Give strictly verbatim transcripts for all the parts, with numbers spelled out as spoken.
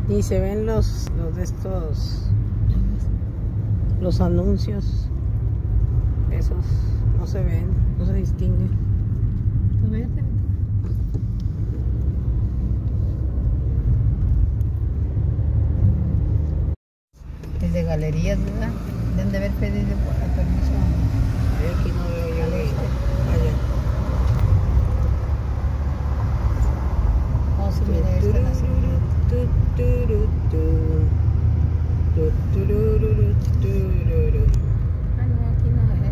Ni se ven los, los de estos, los anuncios. Esos no se ven, no se distinguen. Es de galerías, ¿verdad? Deben de haber pedido el permiso. Aquí no veo yo de allá. Oh, sí, mira, esta la Ah, no, aquí no es.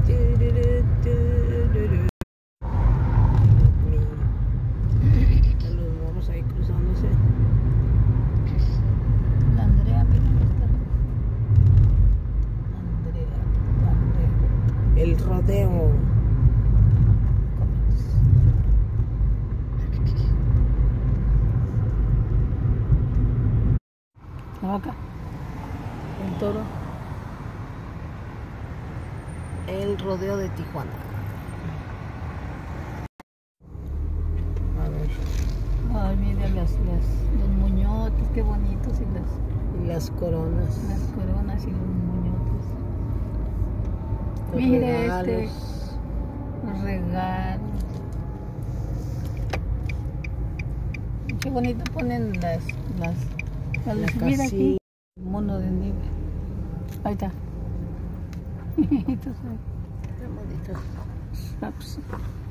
Los moros ahí cruzándose. La Andrea, mira, está. Andrea, Andrea. El rodeo. La vaca. El toro. El rodeo de Tijuana. A ver. Ay, mira las, las, los muñotes, qué bonitos. Y las, Y las coronas. las coronas y los muñotes. Los Mira regalos. este. Los regalos. Qué bonito ponen las, las, las La mira casilla. aquí. Mono de nieve. Ahí está. Qué bonito. Qué bonito. Ups.